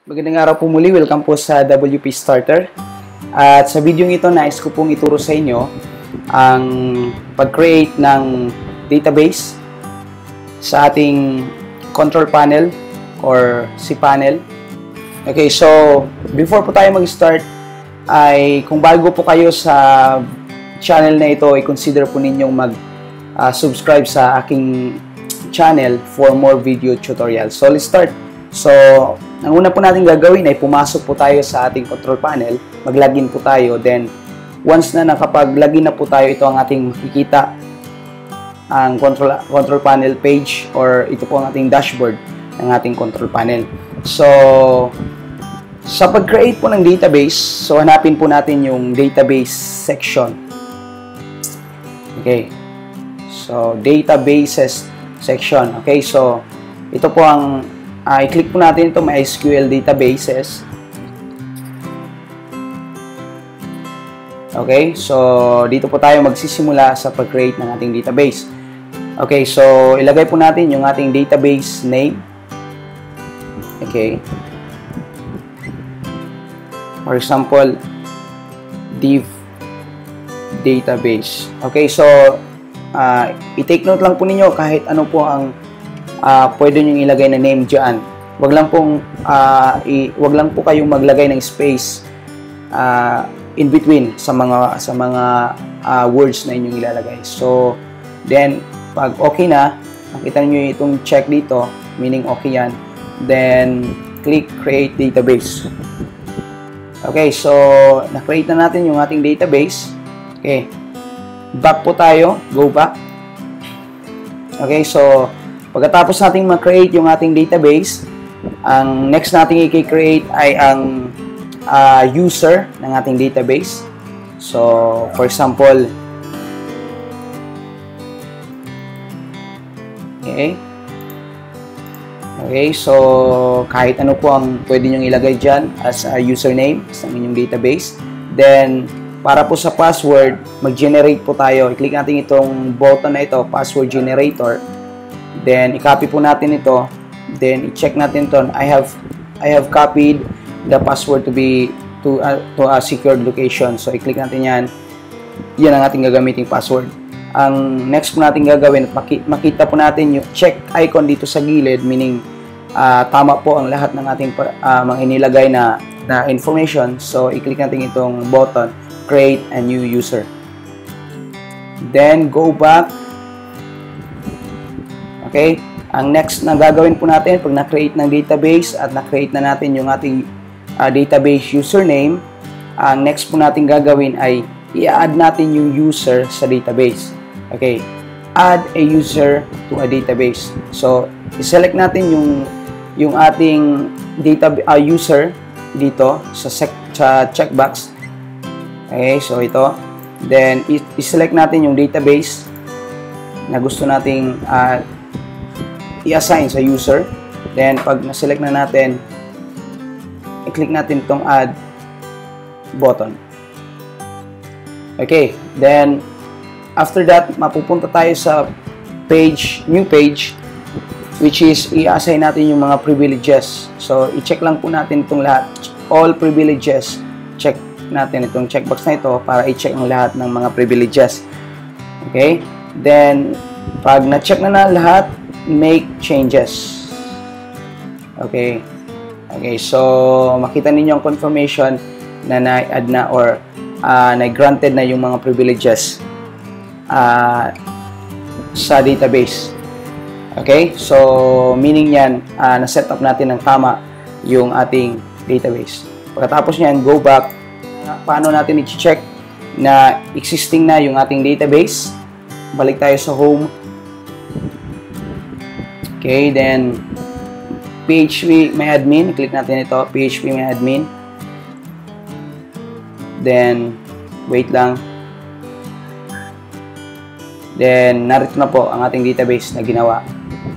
Magandang araw po muli. Welcome po sa WP Starter. At sa video ito, nais ko pong ituro sa inyo ang pag-create ng database sa ating control panel or cPanel. Okay, so before po tayo mag-start, ay kung bago po kayo sa channel na ito, i-consider po ninyong mag-subscribe sa aking channel for more video tutorials. So let's start. So, ang una po natin gagawin ay pumasok po tayo sa ating control panel, mag-login po tayo, then once na nakapag-login na po tayo, ito ang ating makikita, ang control panel page, or ito po ang ating dashboard ng ating control panel. So, sa pag-create po ng database, so hanapin po natin yung database section. Okay. So, databases section. Okay, so ito po ang i-click po natin ito, MySQL databases. Okay, so dito po tayo magsisimula sa pag-create ng ating database. Okay, so ilagay po natin yung ating database name. Okay. For example, div database. Okay, so i-take note lang po ninyo kahit ano po ang pwede nyo ilagay na name dyan. Wag lang po kayong maglagay ng space in between sa mga words na inyong ilalagay. So, then pag okay na, nakita niyo itong check dito, meaning okay yan. Then click create database. Okay, so na-create na natin yung ating database. Okay. Back po tayo, go back. Okay, so pagkatapos nating ma-create yung ating database, ang next nating i-create ay ang user ng ating database. So, for example, okay, so kahit ano po ang pwede nyong ilagay dyan as a username sa inyong database. Then, para po sa password, mag-generate po tayo. I-click natin itong button na ito, password generator. Then, i-copy po natin ito. Then, i-check natin ito. I have copied the password to a secured location. So, i-click natin yan. Yan ang ating gagamiting password. Ang next po natin gagawin, makita po natin yung check icon dito sa gilid, meaning tama po ang lahat ng ating mga inilagay na information. So, i-click natin itong button, create a new user. Then, go back. Okay, ang next na gagawin po natin, pag na-create ng database at na-create na natin yung ating database username, ang next po natin gagawin ay i-add natin yung user sa database. Okay, add a user to a database. So, i-select natin yung ating user dito sa checkbox. Okay, so ito. Then, i-select natin yung database na gusto nating i-assign sa user. Then, pag na-select na natin, i-click natin itong add button. Okay, then after that, mapupunta tayo sa new page, which is i-assign natin yung mga privileges. So, i-check lang po natin itong lahat. All privileges. Check natin itong checkbox na ito para i-check ang lahat ng mga privileges. Okay, then pag na-check na lahat, make changes. Okay. Okay, so makita ninyo ang confirmation na na-add na or na-granted na yung mga privileges sa database. Okay, so meaning yan, na-set up natin ng tama yung ating database. Pagkatapos nyan, go back. Paano natin i-check na existing na yung ating database? Balik tayo sa home. Okay, then phpMyAdmin, click natin ito, phpMyAdmin. Then, wait lang. Then, narito na po ang ating database na ginawa.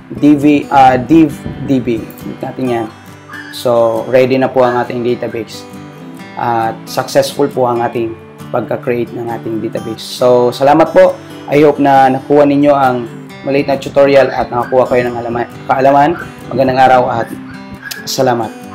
DivDB, click natin yan. So, ready na po ang ating database. At successful po ang ating pagka-create ng ating database. So, salamat po. I hope na nakuha ninyo ang maliit na tutorial at nakakuha kayo ng kaalaman. Magandang araw at salamat.